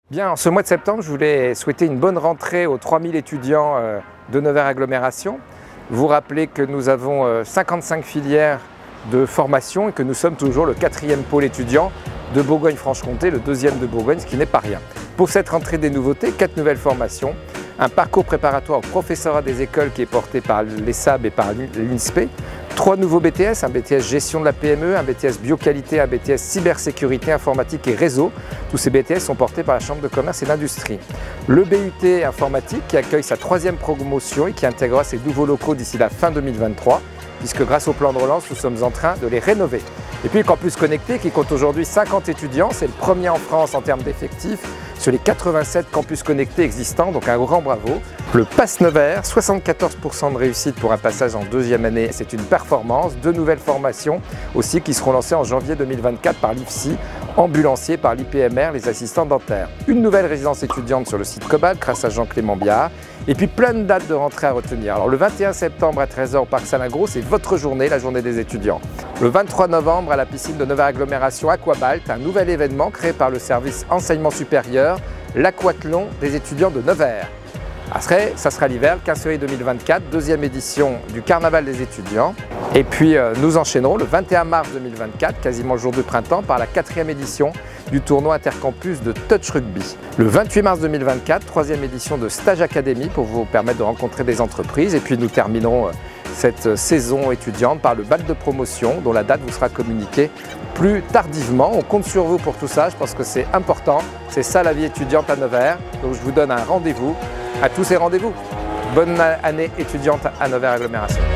Bien, en ce mois de septembre, je voulais souhaiter une bonne rentrée aux 3000 étudiants de Nevers Agglomération. Vous rappelez que nous avons 55 filières de formation et que nous sommes toujours le 4e pôle étudiant de Bourgogne-Franche-Comté, le 2e de Bourgogne, ce qui n'est pas rien. Pour cette rentrée des nouveautés, 4 nouvelles formations, un parcours préparatoire au professorat des écoles qui est porté par l'ESSAB et par l'INSPE, 3 nouveaux BTS, un BTS gestion de la PME, un BTS bioqualité, un BTS cybersécurité, informatique et réseau. Tous ces BTS sont portés par la Chambre de commerce et d'industrie. Le BUT informatique qui accueille sa 3e promotion et qui intégrera ses nouveaux locaux d'ici la fin 2023, puisque grâce au plan de relance, nous sommes en train de les rénover. Et puis le campus connecté qui compte aujourd'hui 50 étudiants, c'est le premier en France en termes d'effectifs sur les 87 campus connectés existants, donc un grand bravo. Le Pass Nevers, 74% de réussite pour un passage en 2e année, c'est une performance. 2 nouvelles formations aussi qui seront lancées en janvier 2024 par l'IFSI, ambulancier par l'IPMR, les assistants dentaires. Une nouvelle résidence étudiante sur le site Cobalt grâce à Jean-Clément Biard. Et puis plein de dates de rentrée à retenir. Alors le 21 septembre à 13h au Parc Salingros, c'est votre journée, la journée des étudiants. Le 23 novembre à la piscine de Nevers Agglomération Aquabalt, un nouvel événement créé par le service enseignement supérieur, l'aquathlon des étudiants de Nevers. Ça sera l'hiver, le 15 février 2024, 2e édition du Carnaval des étudiants. Et puis nous enchaînerons le 21 mars 2024, quasiment le jour du printemps, par la 4e édition du tournoi intercampus de touch rugby. Le 28 mars 2024, 3e édition de Stage Academy pour vous permettre de rencontrer des entreprises. Et puis nous terminerons cette saison étudiante par le bac de promotion dont la date vous sera communiquée plus tardivement. On compte sur vous pour tout ça, je pense que c'est important. C'est ça la vie étudiante à Nevers. Donc je vous donne un rendez-vous à tous ces rendez-vous. Bonne année étudiante à Nevers Agglomération.